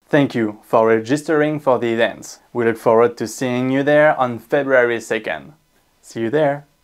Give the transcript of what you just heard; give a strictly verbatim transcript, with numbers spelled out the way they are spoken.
Thank you for registering for the event. We look forward to seeing you there on February second. See you there!